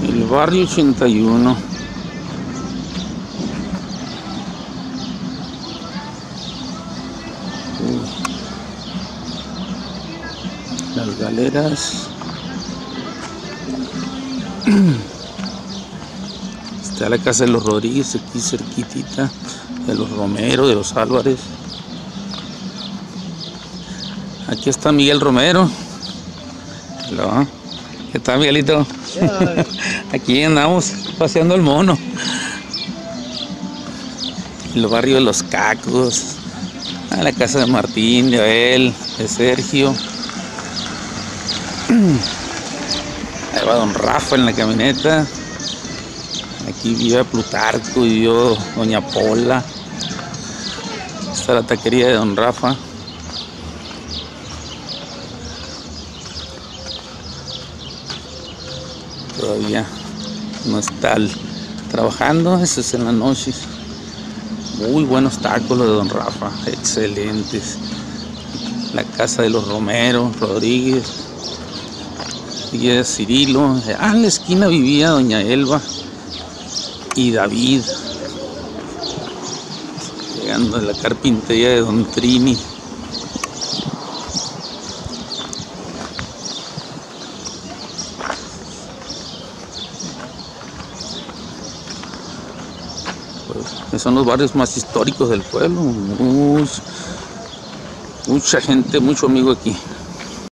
El barrio 81. Las Galeras. Está la casa de los Rodríguez aquí cerquitita, de los Romero, de los Álvarez. Aquí está Miguel Romero. Hola. ¿Qué tal, Miguelito? Aquí andamos paseando el mono. El barrio de los Cacos. A la casa de Martín, de Abel, de Sergio. Ahí va don Rafa en la camioneta. Aquí vive Plutarco, vivió doña Pola. Está la taquería de don Rafa. Todavía no está trabajando, eso es en la noche. Muy buenos tacos los de don Rafa, excelentes. La casa de los Romero, Rodríguez, vivía Cirilo. En la esquina vivía doña Elba y David. Llegando a la carpintería de don Trini. Pues, son los barrios más históricos del pueblo. Mucha gente, mucho amigo aquí.